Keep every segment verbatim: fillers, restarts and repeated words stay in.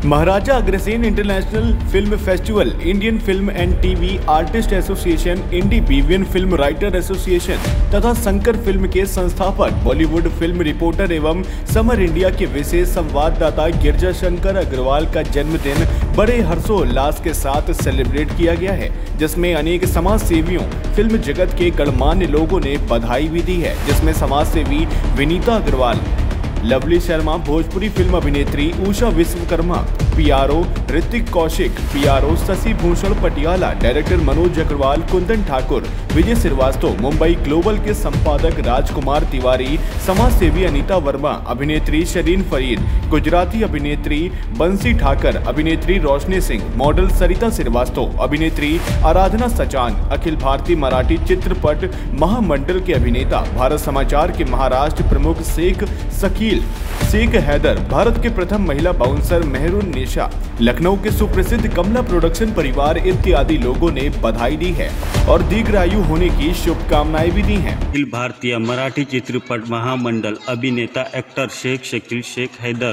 Maharaja Agrasen International Film Festival, Indian Film and TV Artist Association, Individual Film Writer Association तथा Shankar film के संस्थापक, Bollywood film reporter एवं Samar India के विशेष संवाददाता गिरजा शंकर अग्रवाल का जन्मदिन बड़े हर्षोल्लास के साथ सेलिब्रेट किया गया है, जिसमें अनेक समाज सेवियों, फिल्म जगत के गणमान्य लोगों ने बधाई भी दी है, जिसमें समाज सेवी विनीता अग्रवाल, लवली शर्मा, भोजपुरी फिल्म अभिनेत्री Usha Vishwakarma, PRO Hrithik Kaushik, PRO Shashi Bhushan Patiala, director Manoj Agarwal, Kundan Thakur, Vijay Srivastava, Mumbai Global के संपादक राजकुमार तिवारी, समाज सेवी अनीता वर्मा, अभिनेत्री शरीन फरीद, गुजराती अभिनेत्री बंसी ठाकर, अभिनेत्री रोशनी सिंह, मॉडल सरिता श्रीवास्तव, अभिनेत्री आराधना सचान, अखिल भारतीय मराठी चित्रपट महामंडल के अभिनेता, भारत समाचार के महाराष्ट्र प्रमुख शेख सकील शेख हैदर, भारत के प्रथम महिला बाउंसर मेहरून निशा, लखनऊ के सुप्रसिद्ध कमला प्रोडक्शन परिवार इत्यादि लोगों ने बधाई दी है और दीर्घायु होने की शुभकामनाएं भी दी हैं। अखिल भारतीय मराठी चित्रपट महामंडल अभिनेता एक्टर शेख शकील शेख हैदर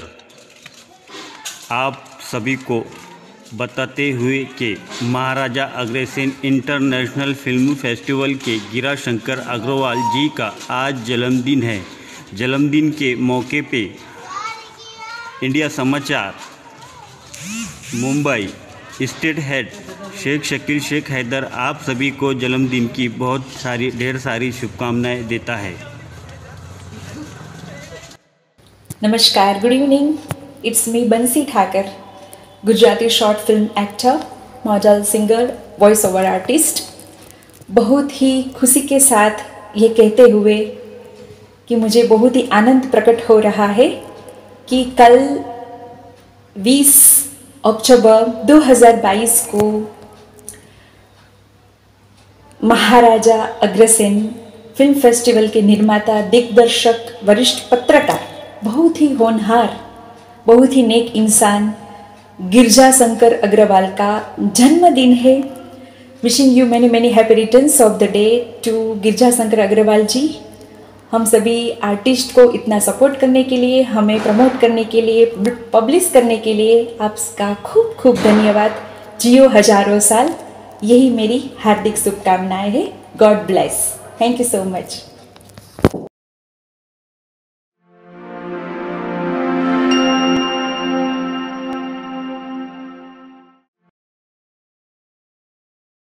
आप सभी को बताते हुए कि Maharaja Agrasen International Film Festival के गिरा शंकर अग्रवाल जी का आज जन्मदिन है। जन्मदिन के मौके पे India Samachar Mumbai state head Sheikh Shakeel Sheikh Haider आप सभी को जन्मदिन की बहुत सारी ढेर सारी शुभकामनाएं देता है। नमस्कार, good evening, it's me Bansi Thakar, Gujarati short film actor, model, singer, voice over artist. बहुत ही खुशी के साथ ये कहते हुए कि मुझे बहुत ही आनंद प्रकट हो रहा है कि कल बीस अक्टूबर दो हज़ार बाईस को महाराजा अग्रसेन फिल्म फेस्टिवल के निर्माता, दिग्दर्शक, वरिष्ठ पत्रकार, बहुत ही होनहार, बहुत ही नेक इंसान गिरजा शंकर अग्रवाल का जन्मदिन है। Wishing you many many happy returns of the day to Girja Shankar Agarwal ji. हम सभी आर्टिस्ट को इतना सपोर्ट करने के लिए, हमें प्रमोट करने के लिए, पब्लिश करने के लिए आपका खूब खूब धन्यवाद। जियो हजारों साल, यही मेरी हार्दिक शुभकामनाएं है। God bless, thank you so much.